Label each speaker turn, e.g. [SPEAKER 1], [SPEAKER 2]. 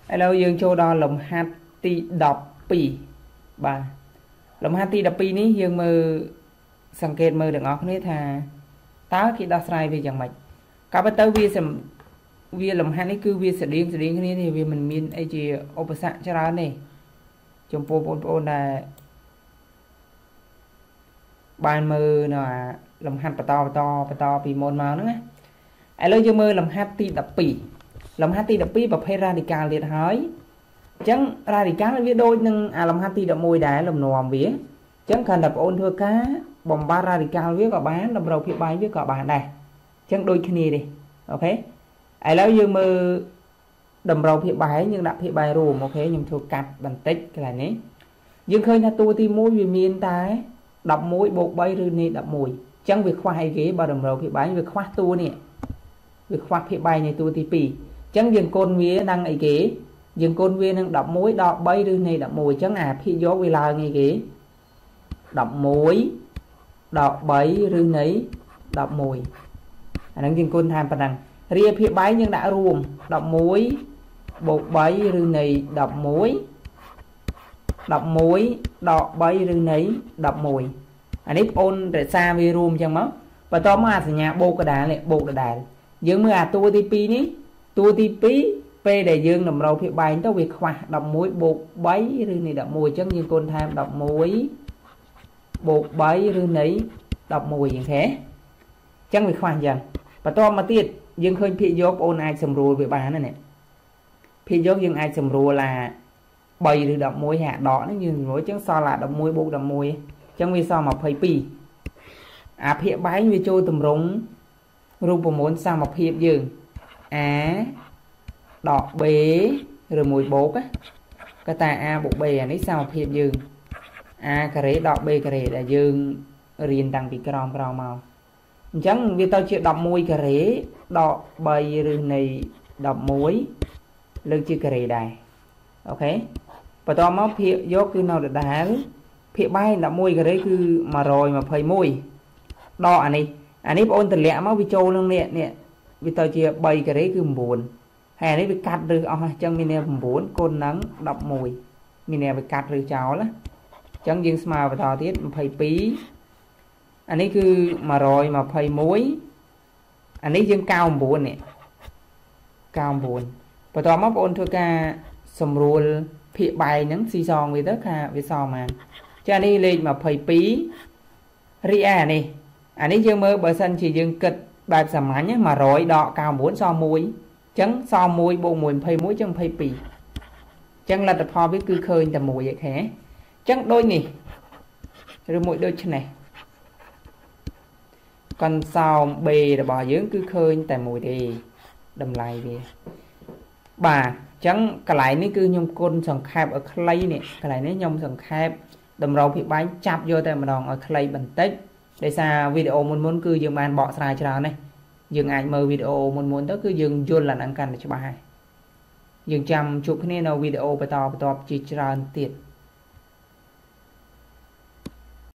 [SPEAKER 1] ឥឡូវយើងចូលដល់លំហាត់ទី12បាទលំហាត់ទី12នេះយើងមើលសង្កេតមើលទាំងអស់គ្នាថាតើគេដោះស្រាយវាយ៉ាងម៉េចក៏ប៉ុន្តែវាលំហាត់នេះគឺវាស្តៀងគ្នានេះវាមិនមានអីជាឧបសគ្គច្រើនទេចំពោះបងប្អូនដែលបានមើលនៅលំហាត់បន្តពីមុនមកហ្នឹងណាឥឡូវយើងមើលលំហាត់ទី12លំហាត់ទី12ប្រភេទ radical ទៀតហើយអញ្ចឹង radical វាដូចនឹងលំហាត់ទី11ដែរលំនាំវាអញ្ចឹងគ្រាន់តែបងប្អូនធ្វើការបំបត្តិ radical វាក៏បានតម្រូវភាពបាយវាក៏បានដែរអញ្ចឹងដូចគ្នាទេអូខេឥឡូវយើងមើលតម្រូវភាពបាយយើងដាក់ភាពបាយរួមអូខេខ្ញុំធ្វើកាត់បន្តិចកន្លែងនេះយើងឃើញថាតួទី1វាមានតែ11 + 3 ឬនេះ11អញ្ចឹងវាខ្វះអីគេបើតម្រូវភាពបាយវាខ្វះតួនេះវាខ្វះភាពបាយនៃតួទី2អញ្ចឹងយើងគុណវានឹងអីគេយើងគុណវានឹង11 ដល់ 3 ឬនៃ11អញ្ចឹងអាភាគយកវាឡើងអីគេ11 ដល់ 3 ឬនៃ11អាហ្នឹងយើងគុណថាប៉ុណ្ណឹងរាភាពបាយយើងដាក់រួម11 + 3 ឬនៃ11 11 ដល់ 3 ឬនៃ11អានេះបងអូនរក្សាវារួមអញ្ចឹងមកបន្តមកអាសញ្ញាបូកកដាលនេះបូកដដែលយើងមើលអាតួទី2នេះតួទី2ពេលដែលយើងតម្រូវភាពបាយទៅវាខ្វះ11 + 3 ឬនៃ11អញ្ចឹងយើងគុណថែម11 + 3 ឬនៃ11អូខេអញ្ចឹងវាខ្វះអញ្ចឹងបន្តមកទៀតយើងឃើញភាគយកបងអូនអាចសម្រួលវាបានណាភាគយកយើងអាចសម្រួលឡា3ឬ11ហើយអាដកនេះយើងសម្រួលអញ្ចឹងសល់ឡា11 + 11អញ្ចឹងវាសល់22អាភាគបែងវាចូលទម្រង់រូបមន្តសមភាពយើង a ដក b ឬមួយបូកក៏តែ a + b អានេះសមភាពយើង a ការ៉េដក b ការ៉េដែលយើងរៀនតាំងពីក្រោមមកអញ្ចឹងវាទៅជា11ការ៉េដក3ឬនៃ11លើកជាការ៉េដែរអូខេបន្តមកភាគយកគឺនៅដដែលភាគបែង11ការ៉េគឺ121ដកអានេះបងអូនតម្លាក់មកវាចូលនឹងនេះវាទៅជា3ការ៉េគឺ9ហើយអានេះវាកាត់ឬអស់អញ្ចឹងមាន9គុណនឹង11មានវាកាត់ឬចោលណាអញ្ចឹងយើងស្មើបន្តទៀត22អានេះគឺ121អានេះយើង99នេះ99បន្តមកបងអូនធ្វើការសម្រួលភាគបែងហ្នឹងស៊ីសងវាទៅថាវាសល់ប៉ុន្មានចានេះលេខ22រីឯអានេះយើងមើលបើសិនជាយើងគិតបែបសាមញ្ញ100ដក99សល់1អញ្ចឹងសល់1 + 1 21អញ្ចឹង22អញ្ចឹងលទ្ធផលវាគឺឃើញតែ1ឯខេអញ្ចឹងដូចនេះឬមួយដូចនេះកន្សោម B របស់យើងគឺឃើញតែមួយទេតម្លៃវាបាទអញ្ចឹងកន្លែងនេះគឺខ្ញុំគុណសង្ខេបឲ្យខ្លីនេះកន្លែងនេះខ្ញុំសង្ខេបតម្រូវភាពបែងចាប់យកតែម្ដងឲ្យខ្លីបន្តិចដោយសារវីដេអូមុនគឺយើងបានបកស្រាយច្រើនណាស់យើងអាចមើលវីដេអូមុនទៅគឺយើងយល់អាហ្នឹងកាន់តែច្បាស់ហើយយើងចាំជួបគ្នានៅវីដេអូបន្តជាច្រើនទៀត